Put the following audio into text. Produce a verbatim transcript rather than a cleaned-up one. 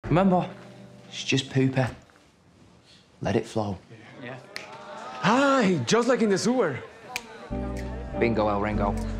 Remember, it's just Poopeh. Let it flow. Yeah. Aye, just like in the sewer. Bingo, El Ringo.